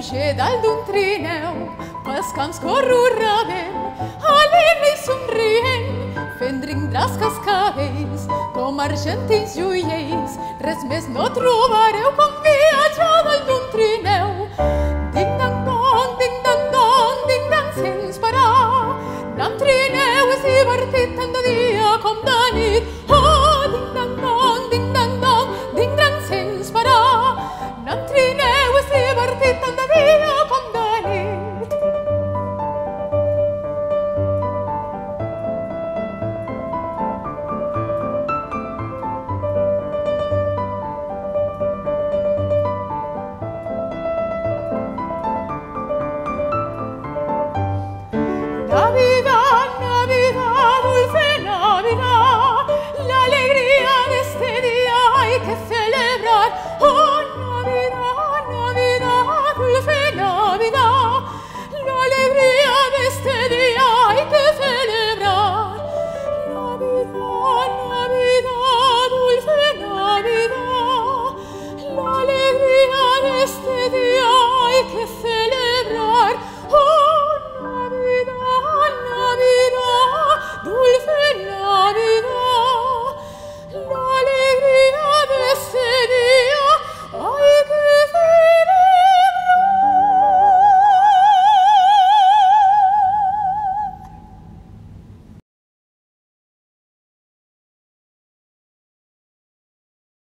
Eixe dalt d'un trineu, pels camps corro rabent, alegre i somrient, fent drindràs cascavells, com argentins joiells, res més no trobareu com viatjar dalt d'un trineu. Ding-dang-dong, ding-dang-dong, ding-dang sense parar, amb trineu és divertit